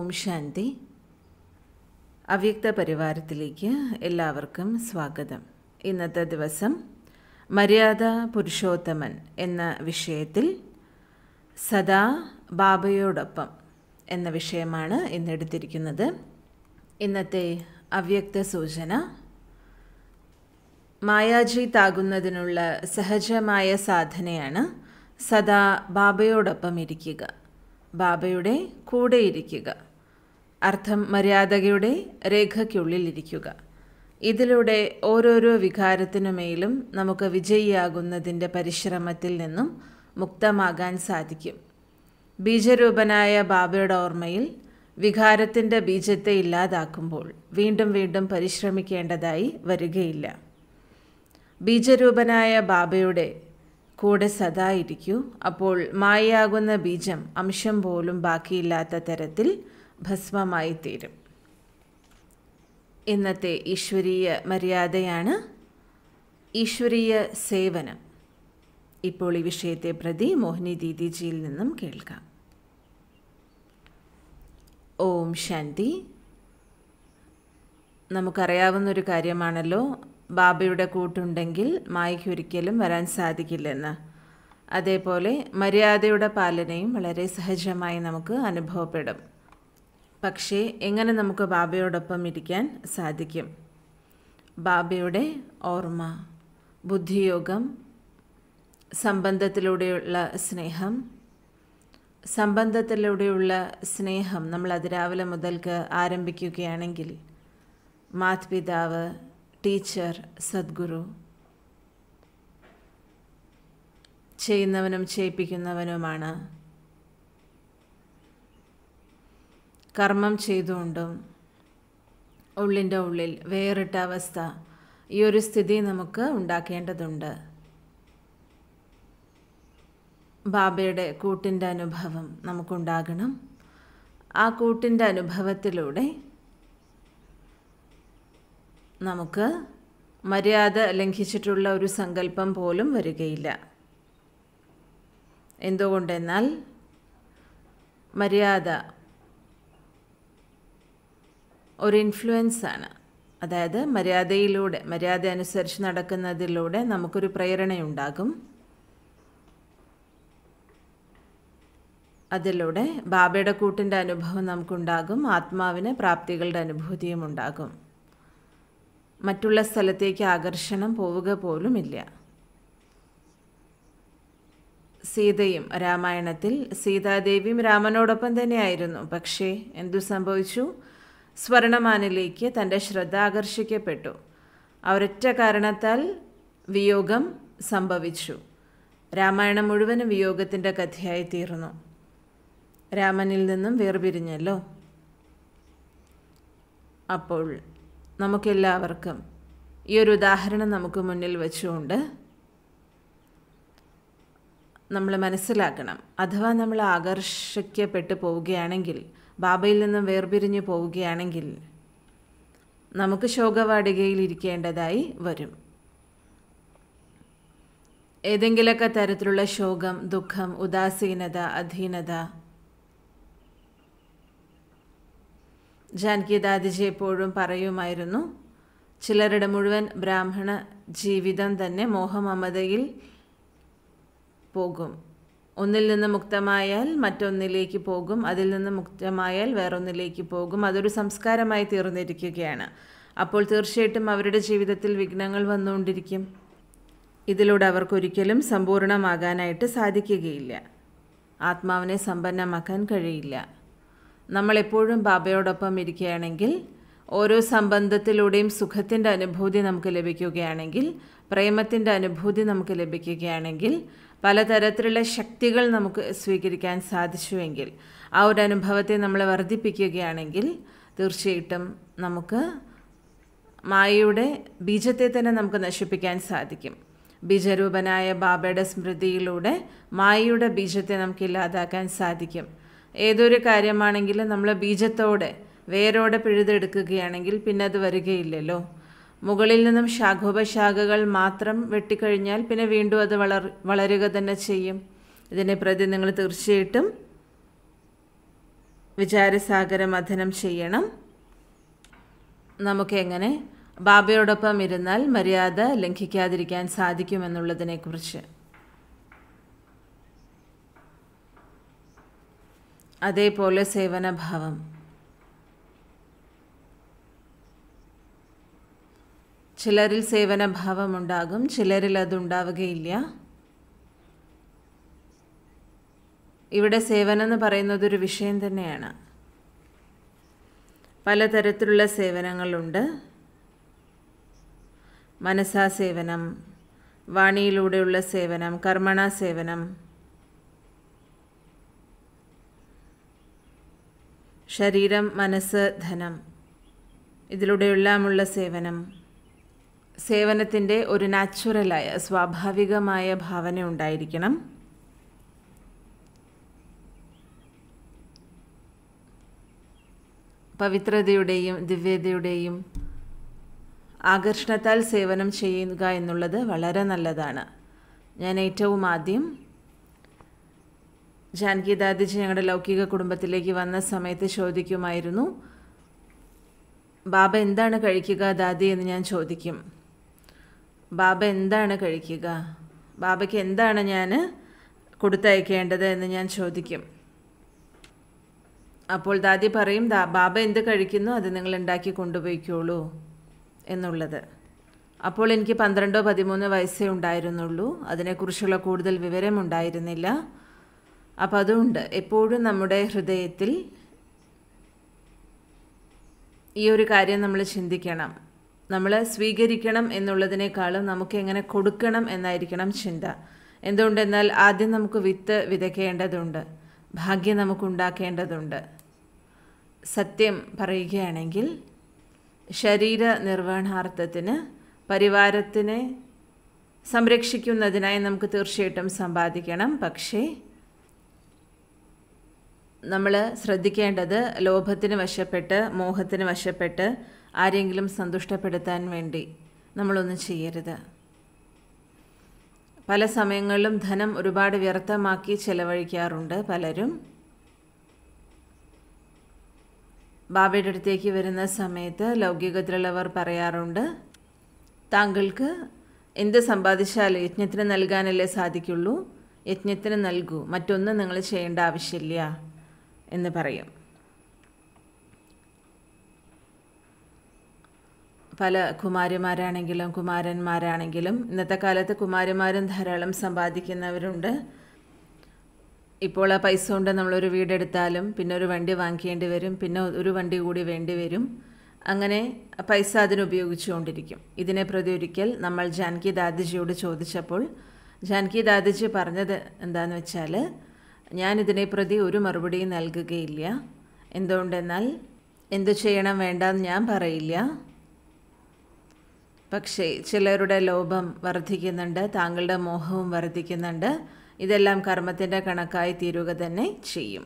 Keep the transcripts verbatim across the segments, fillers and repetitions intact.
ഓം ശാന്തി. അവ്യക്ത പരിവാരത്തിലേക്ക് എല്ലാവർക്കും സ്വാഗതം. ഇന്നത്തെ ദിവസം മര്യാദ പുരുഷോത്തമൻ എന്ന വിഷയത്തിൽ സദാ ബാബയോടൊപ്പം എന്ന വിഷയമാണ് ഇന്നെടുത്തിരിക്കുന്നത്. ഇന്നത്തെ അവ്യക്ത സൂചന: മായാജീത്താകുന്നതിനുള്ള സഹജമായ സാധനയാണ് സദാ ബാബയോടൊപ്പം ഇരിക്കുക, ബാബയുടെ കൂടെ ഇരിക്കുക. അർത്ഥം മര്യാദയുടെ രേഖയ്ക്കുള്ളിൽ ഇരിക്കുക. ഇതിലൂടെ ഓരോരോ വികാരത്തിനുമേലും നമുക്ക് വിജയിയാകുന്നതിൻ്റെ പരിശ്രമത്തിൽ നിന്നും മുക്തമാകാൻ സാധിക്കും. ബീജരൂപനായ ബാബയുടെ ഓർമ്മയിൽ വികാരത്തിൻ്റെ ബീജത്തെ ഇല്ലാതാക്കുമ്പോൾ വീണ്ടും വീണ്ടും പരിശ്രമിക്കേണ്ടതായി വരികയില്ല. ബീജരൂപനായ ബാബയുടെ കൂടെ സദാ ഇരിക്കൂ. അപ്പോൾ മായയാകുന്ന ബീജം അംശം പോലും ബാക്കിയില്ലാത്ത തരത്തിൽ ഭസ്മമായി തീരും. ഇന്നത്തെ ഈശ്വരീയ മര്യാദയാണ് ഈശ്വരീയ സേവനം. ഇപ്പോൾ ഈ വിഷയത്തെ പ്രതി മോഹിനി ദീദിജിയിൽ നിന്നും കേൾക്കാം. ഓം ശാന്തി. നമുക്കറിയാവുന്നൊരു കാര്യമാണല്ലോ, ബാബയുടെ കൂട്ടുണ്ടെങ്കിൽ മായയ്ക്കൊരിക്കലും വരാൻ സാധിക്കില്ലെന്ന്. അതേപോലെ മര്യാദയുടെ പാലനയും വളരെ സഹജമായി നമുക്ക് അനുഭവപ്പെടും. പക്ഷേ എങ്ങനെ നമുക്ക് ബാബയോടൊപ്പം ഇരിക്കാൻ സാധിക്കും? ബാബയുടെ ഓർമ്മ, ബുദ്ധിയോഗം, സംബന്ധത്തിലൂടെയുള്ള സ്നേഹം. സംബന്ധത്തിലൂടെയുള്ള സ്നേഹം നമ്മൾ അതിരാവിലെ മുതൽക്ക് ആരംഭിക്കുകയാണെങ്കിൽ മാതാപിതാവ്, ടീച്ചർ, സദ്ഗുരു, ചെയ്യുന്നവനും ചെയ്യിപ്പിക്കുന്നവനുമാണ്. കർമ്മം ചെയ്തുകൊണ്ടും ഉള്ളിൻ്റെ ഉള്ളിൽ വേറിട്ട അവസ്ഥ, ഈ ഒരു സ്ഥിതി നമുക്ക് ഉണ്ടാക്കേണ്ടതുണ്ട്. ബാബയുടെ കൂട്ടിൻ്റെ അനുഭവം നമുക്കുണ്ടാകണം. ആ കൂട്ടിൻ്റെ അനുഭവത്തിലൂടെ നമുക്ക് മര്യാദ ലംഘിച്ചിട്ടുള്ള ഒരു സങ്കല്പം പോലും വരികയില്ല. എന്തുകൊണ്ടെന്നാൽ മര്യാദ ഒരു ഇൻഫ്ലുവൻസ് ആണ്. അതായത് മര്യാദയിലൂടെ, മര്യാദ അനുസരിച്ച് നടക്കുന്നതിലൂടെ നമുക്കൊരു പ്രേരണയുണ്ടാകും. അതിലൂടെ ബാബയുടെ കൂട്ടിൻ്റെ അനുഭവം നമുക്കുണ്ടാകും. ആത്മാവിന് പ്രാപ്തികളുടെ അനുഭൂതിയും ഉണ്ടാകും. മറ്റുള്ള സ്ഥലത്തേക്ക് ആകർഷണം പോവുക പോലുമില്ല. സീതയും രാമായണത്തിൽ സീതാദേവിയും രാമനോടൊപ്പം തന്നെയായിരുന്നു. പക്ഷേ എന്തു സംഭവിച്ചു? സ്വർണമാനിലേക്ക് തൻ്റെ ശ്രദ്ധ ആകർഷിക്കപ്പെട്ടു. ആ ഒരൊറ്റ കാരണത്താൽ വിയോഗം സംഭവിച്ചു. രാമായണം മുഴുവനും വിയോഗത്തിൻ്റെ കഥയായി തീർന്നു. രാമനിൽ നിന്നും വേർപിരിഞ്ഞല്ലോ. അപ്പോൾ നമുക്കെല്ലാവർക്കും ഈ ഒരു ഉദാഹരണം നമുക്ക് മുന്നിൽ വെച്ചുകൊണ്ട് നമ്മൾ മനസ്സിലാക്കണം. അഥവാ നമ്മൾ ആകർഷിക്കപ്പെട്ടു പോവുകയാണെങ്കിൽ, ബാബയിൽ നിന്നും വേർപിരിഞ്ഞു പോവുകയാണെങ്കിൽ നമുക്ക് ശോകവാടികയിൽ ഇരിക്കേണ്ടതായി വരും. ഏതെങ്കിലുമൊക്കെ തരത്തിലുള്ള ശോകം, ദുഃഖം, ഉദാസീനത, അധീനത. ജാനകി ദാദിജി എപ്പോഴും പറയുമായിരുന്നു, ചിലരുടെ മുഴുവൻ ബ്രാഹ്മണ ജീവിതം തന്നെ മോഹമമതയിൽ പോകും. ഒന്നിൽ നിന്ന് മുക്തമായാൽ മറ്റൊന്നിലേക്ക് പോകും, അതിൽ നിന്ന് മുക്തമായാൽ വേറൊന്നിലേക്ക് പോകും. അതൊരു സംസ്കാരമായി തീർന്നിരിക്കുകയാണ്. അപ്പോൾ തീർച്ചയായിട്ടും അവരുടെ ജീവിതത്തിൽ വിഘ്നങ്ങൾ വന്നുകൊണ്ടിരിക്കും. ഇതിലൂടെ അവർക്കൊരിക്കലും സമ്പൂർണ്ണമാകാനായിട്ട് സാധിക്കുകയില്ല. ആത്മാവിനെ സമ്പന്നമാക്കാൻ കഴിയില്ല. നമ്മളെപ്പോഴും ബാബയോടൊപ്പം ഇരിക്കുകയാണെങ്കിൽ, ഓരോ സംബന്ധത്തിലൂടെയും സുഖത്തിൻ്റെ അനുഭൂതി നമുക്ക് ലഭിക്കുകയാണെങ്കിൽ, പ്രേമത്തിൻ്റെ അനുഭൂതി നമുക്ക് ലഭിക്കുകയാണെങ്കിൽ, പലതരത്തിലുള്ള ശക്തികൾ നമുക്ക് സ്വീകരിക്കാൻ സാധിച്ചുവെങ്കിൽ, ആ ഒരു അനുഭവത്തെ നമ്മൾ വർദ്ധിപ്പിക്കുകയാണെങ്കിൽ തീർച്ചയായിട്ടും നമുക്ക് മായയുടെ ബീജത്തെ തന്നെ നമുക്ക് നശിപ്പിക്കാൻ സാധിക്കും. ബീജരൂപനായ ബാബയുടെ സ്മൃതിയിലൂടെ മായയുടെ ബീജത്തെ നമുക്ക് ഇല്ലാതാക്കാൻ സാധിക്കും. ഏതൊരു കാര്യമാണെങ്കിലും നമ്മൾ ബീജത്തോടെ, വേരോടെ പിഴുതെടുക്കുകയാണെങ്കിൽ പിന്നെ അത് വരികയില്ലല്ലോ. മുകളിൽ നിന്നും ശാഖോപശാഖകൾ മാത്രം വെട്ടിക്കഴിഞ്ഞാൽ പിന്നെ വീണ്ടും അത് വളർ വളരുക തന്നെ ചെയ്യും. ഇതിനെ പ്രതി നിങ്ങൾ തീർച്ചയായിട്ടും വിചാരസാഗര മഥനം ചെയ്യണം. നമുക്കെങ്ങനെ ബാബയോടൊപ്പം ഇരുന്നാൽ മര്യാദ ലംഘിക്കാതിരിക്കാൻ സാധിക്കുമെന്നുള്ളതിനെക്കുറിച്ച്. അതേപോലെ സേവനഭാവം. ചിലരിൽ സേവനഭാവം ഉണ്ടാകും, ചിലരിൽ അതുണ്ടാവുകയില്ല. ഇവിടെ സേവനം എന്ന് പറയുന്നത് ഒരു വിഷയം തന്നെയാണ്. പലതരത്തിലുള്ള സേവനങ്ങളുണ്ട്. മനസാ സേവനം, വാണിയിലൂടെയുള്ള സേവനം, കർമ്മണ സേവനം, ശരീരം, മനസ്സ്, ധനം, ഇതിലൂടെയെല്ലാമുള്ള സേവനം. സേവനത്തിൻ്റെ ഒരു നാച്ചുറലായ സ്വാഭാവികമായ ഭാവന ഉണ്ടായിരിക്കണം. പവിത്രതയുടെയും ദിവ്യതയുടെയും ആകർഷണത്താൽ സേവനം ചെയ്യുക എന്നുള്ളത് വളരെ നല്ലതാണ്. ഞാൻ ഏറ്റവും ആദ്യം ജാനകി ദാദിജി ഞങ്ങളുടെ ലൗകിക കുടുംബത്തിലേക്ക് വന്ന സമയത്ത് ചോദിക്കുമായിരുന്നു, ബാബ എന്താണ് കഴിക്കുക ദാദി എന്ന് ഞാൻ ചോദിക്കും. ബാബ എന്താണ് കഴിക്കുക, ബാബയ്ക്ക് എന്താണ് ഞാൻ കൊടുത്തയക്കേണ്ടത് എന്ന് ഞാൻ ചോദിക്കും. അപ്പോൾ ദാദി പറയും, ദാ ബാബ എന്ത് കഴിക്കുന്നു അത് നിങ്ങൾ ഉണ്ടാക്കി കൊണ്ടുപോയിക്കോളൂ എന്നുള്ളത്. അപ്പോൾ എനിക്ക് പന്ത്രണ്ടോ പതിമൂന്ന് വയസ്സേ ഉണ്ടായിരുന്നുള്ളൂ. അതിനെക്കുറിച്ചുള്ള കൂടുതൽ വിവരമുണ്ടായിരുന്നില്ല. അപ്പം അതുകൊണ്ട് എപ്പോഴും നമ്മുടെ ഹൃദയത്തിൽ ഈ ഒരു കാര്യം നമ്മൾ ചിന്തിക്കണം. നമ്മൾ സ്വീകരിക്കണം എന്നുള്ളതിനേക്കാളും നമുക്ക് എങ്ങനെ കൊടുക്കണം എന്നായിരിക്കണം ചിന്ത. എന്തുകൊണ്ടെന്നാൽ ആദ്യം നമുക്ക് വിത്ത് വിതയ്ക്കേണ്ടതുണ്ട്, ഭാഗ്യം നമുക്കുണ്ടാക്കേണ്ടതുണ്ട്. സത്യം പറയുകയാണെങ്കിൽ ശരീര നിർവഹണാർത്ഥത്തിന്, പരിവാരത്തിനെ സംരക്ഷിക്കുന്നതിനായി നമുക്ക് തീർച്ചയായിട്ടും സമ്പാദിക്കണം. പക്ഷേ നമ്മൾ ശ്രദ്ധിക്കേണ്ടത് ലോഭത്തിന് വശപ്പെട്ട്, മോഹത്തിന് വശപ്പെട്ട് ആരെങ്കിലും സന്തുഷ്ടപ്പെടുത്താൻ വേണ്ടി നമ്മളൊന്നും ചെയ്യരുത്. പല സമയങ്ങളിലും ധനം ഒരുപാട് വ്യർത്ഥമാക്കി ചെലവഴിക്കാറുണ്ട് പലരും. ബാബയുടെ അടുത്തേക്ക് വരുന്ന സമയത്ത് ലൗകികത്തിലുള്ളവർ പറയാറുണ്ട്, താങ്കൾക്ക് എന്ത് സമ്പാദിച്ചാലും യജ്ഞത്തിന് നൽകാനല്ലേ സാധിക്കുള്ളൂ, യജ്ഞത്തിന് നൽകൂ, മറ്റൊന്നും നിങ്ങൾ ചെയ്യേണ്ട ആവശ്യമില്ല എന്ന് പറയും. പല കുമാരിമാരാണെങ്കിലും കുമാരന്മാരാണെങ്കിലും ഇന്നത്തെ കാലത്ത് കുമാരിമാരും ധാരാളം സമ്പാദിക്കുന്നവരുണ്ട്. ഇപ്പോൾ ആ പൈസ കൊണ്ട് നമ്മളൊരു വീടെടുത്താലും പിന്നെ ഒരു വണ്ടി വാങ്ങിക്കേണ്ടി വരും, പിന്നെ ഒരു വണ്ടി കൂടി വേണ്ടി വരും. അങ്ങനെ പൈസ അതിന് ഉപയോഗിച്ചുകൊണ്ടിരിക്കും. ഇതിനെ പ്രതി ഒരിക്കൽ നമ്മൾ ജാനകി ദാദിജിയോട് ചോദിച്ചപ്പോൾ ജാനകി ദാദിജി പറഞ്ഞത് എന്താണെന്ന് വെച്ചാൽ, ഞാനിതിനെ പ്രതി ഒരു മറുപടിയും നൽകുകയില്ല. എന്തുകൊണ്ടെന്നാൽ എന്തു ചെയ്യണം വേണ്ടെന്ന് ഞാൻ പറയില്ല. പക്ഷേ ചിലരുടെ ലോഭം വർദ്ധിക്കുന്നുണ്ട്, താങ്കളുടെ മോഹവും വർദ്ധിക്കുന്നുണ്ട്. ഇതെല്ലാം കർമ്മത്തിൻ്റെ കണക്കായി തീരുക തന്നെ ചെയ്യും.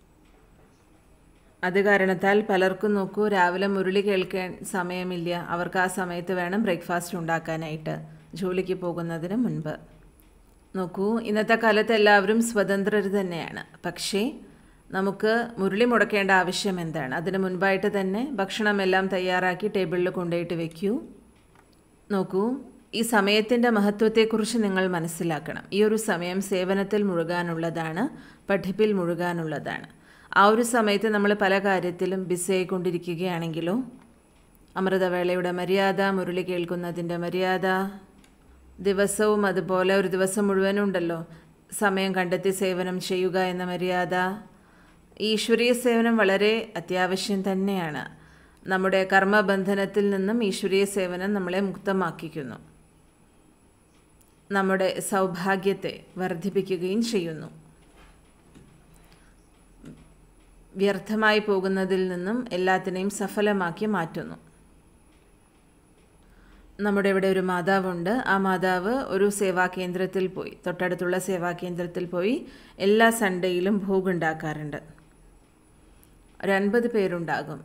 അത് കാരണത്താൽ പലർക്കും നോക്കൂ, രാവിലെ മുരളി കേൾക്കാൻ സമയമില്ല. അവർക്ക് ആ സമയത്ത് വേണം ബ്രേക്ക്ഫാസ്റ്റ് ഉണ്ടാക്കാനായിട്ട് ജോലിക്ക് പോകുന്നതിന് മുൻപ്. നോക്കൂ, ഇന്നത്തെ കാലത്ത് എല്ലാവരും സ്വതന്ത്രർ തന്നെയാണ്. പക്ഷേ നമുക്ക് മുരളി മുടക്കേണ്ട ആവശ്യം എന്താണ്? അതിന് മുൻപായിട്ട് തന്നെ ഭക്ഷണമെല്ലാം തയ്യാറാക്കി ടേബിളിൽ കൊണ്ടുപോയിട്ട് വെക്കൂ. നോക്കൂ, ഈ സമയത്തിൻ്റെ മഹത്വത്തെക്കുറിച്ച് നിങ്ങൾ മനസ്സിലാക്കണം. ഈ ഒരു സമയം സേവനത്തിൽ മുഴുകാനുള്ളതാണ്, പഠിപ്പിൽ മുഴുകാനുള്ളതാണ്. ആ ഒരു സമയത്ത് നമ്മൾ പല കാര്യത്തിലും ബിസി ആയിക്കൊണ്ടിരിക്കുകയാണെങ്കിലോ, അമൃതവേളയുടെ മര്യാദ, മുരളി കേൾക്കുന്നതിൻ്റെ മര്യാദ, ദിവസവും അതുപോലെ ഒരു ദിവസം മുഴുവനുണ്ടല്ലോ സമയം കണ്ടെത്തി സേവനം ചെയ്യുക എന്ന മര്യാദ. ഈ ഈശ്വരീയ സേവനം വളരെ അത്യാവശ്യം തന്നെയാണ്. നമ്മുടെ കർമ്മബന്ധനത്തിൽ നിന്നും ഈശ്വരീയ സേവനം നമ്മളെ മുക്തമാക്കിക്കുന്നു, നമ്മുടെ സൗഭാഗ്യത്തെ വർദ്ധിപ്പിക്കുകയും ചെയ്യുന്നു. വ്യർത്ഥമായി പോകുന്നതിൽ നിന്നും എല്ലാത്തിനെയും സഫലമാക്കി മാറ്റുന്നു. നമ്മുടെ ഇവിടെ ഒരു മാതാവുണ്ട്. ആ മാതാവ് ഒരു സേവാകേന്ദ്രത്തിൽ പോയി, തൊട്ടടുത്തുള്ള സേവാകേന്ദ്രത്തിൽ പോയി എല്ലാ സൺഡേയിലും ഭോഗ് ഉണ്ടാക്കാറുണ്ട്. ഒരു അൻപത് പേരുണ്ടാകും.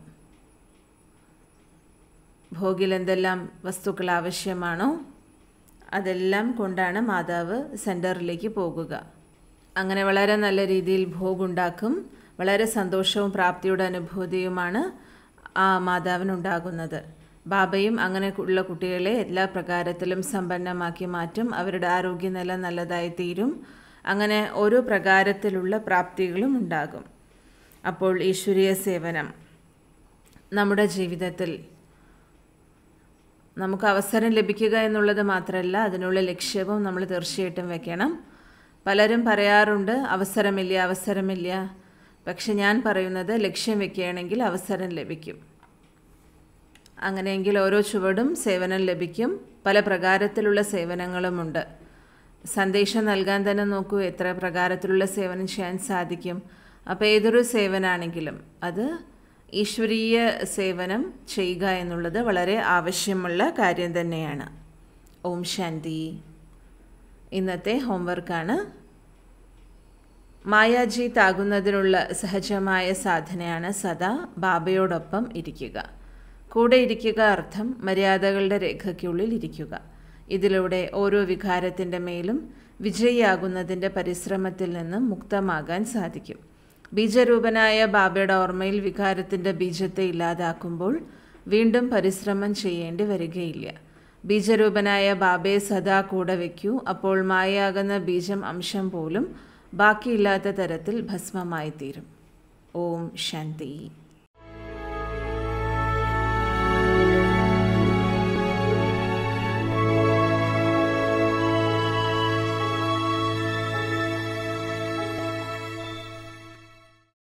ഭോഗിൽ എന്തെല്ലാം വസ്തുക്കൾ ആവശ്യമാണോ അതെല്ലാം കൊണ്ടാണ് മാതാവ് സെൻറ്ററിലേക്ക് പോകുക. അങ്ങനെ വളരെ നല്ല രീതിയിൽ ഭോഗ് ഉണ്ടാക്കും. വളരെ സന്തോഷവും പ്രാപ്തിയുടെ അനുഭൂതിയുമാണ് ആ മാതാവിനുണ്ടാകുന്നത്. ബാബയും അങ്ങനെ ഉള്ള കുട്ടികളെ എല്ലാ പ്രകാരത്തിലും സമ്പന്നമാക്കി മാറ്റും. അവരുടെ ആരോഗ്യനില നല്ലതായി തീരും. അങ്ങനെ ഓരോ പ്രകാരത്തിലുള്ള പ്രാപ്തികളും ഉണ്ടാകും. അപ്പോൾ ഈശ്വരീയ സേവനം നമ്മുടെ ജീവിതത്തിൽ നമുക്ക് അവസരം ലഭിക്കുക എന്നുള്ളത് മാത്രമല്ല, അതിനുള്ള ലക്ഷ്യവും നമ്മൾ തീർച്ചയായിട്ടും വെക്കണം. പലരും പറയാറുണ്ട് അവസരമില്ല അവസരമില്ല. പക്ഷെ ഞാൻ പറയുന്നത് ലക്ഷ്യം വെക്കുകയാണെങ്കിൽ അവസരം ലഭിക്കും. അങ്ങനെയെങ്കിൽ ഓരോ ചുവടും സേവനം ലഭിക്കും. പല പ്രകാരത്തിലുള്ള സേവനങ്ങളുമുണ്ട്. സന്ദേശം നൽകാൻ തന്നെ നോക്കൂ, എത്ര പ്രകാരത്തിലുള്ള സേവനം ചെയ്യാൻ സാധിക്കും. അപ്പോൾ ഏതൊരു സേവനാണെങ്കിലും അത് ഈശ്വരീയ സേവനം ചെയ്യുക എന്നുള്ളത് വളരെ ആവശ്യമുള്ള കാര്യം തന്നെയാണ്. ഓം ശാന്തി. ഇന്നത്തെ ഹോംവർക്കാണ്. മായാജീത്താകുന്നതിനുള്ള സഹജമായ സാധനയാണ് സദാ ബാബയോടൊപ്പം ഇരിക്കുക. കൂടെ ഇരിക്കുക അർത്ഥം മര്യാദകളുടെ രേഖയ്ക്കുള്ളിൽ ഇരിക്കുക. ഇതിലൂടെ ഓരോ വികാരത്തിൻ്റെ മേലും വിജയിയാകുന്നതിൻ്റെ പരിശ്രമത്തിൽ നിന്നും മുക്തമാകാൻ സാധിക്കും. ബീജരൂപനായ ബാബയുടെ ഓർമ്മയിൽ വികാരത്തിൻ്റെ ബീജത്തെ ഇല്ലാതാക്കുമ്പോൾ വീണ്ടും പരിശ്രമം ചെയ്യേണ്ടി വരികയില്ല. ബീജരൂപനായ ബാബയെ സദാ കൂടെ വയ്ക്കൂ. അപ്പോൾ മായയാകുന്ന ബീജം അംശം പോലും ബാക്കിയില്ലാത്ത തരത്തിൽ ഭസ്മമായി തീരും. ഓം ശാന്തി.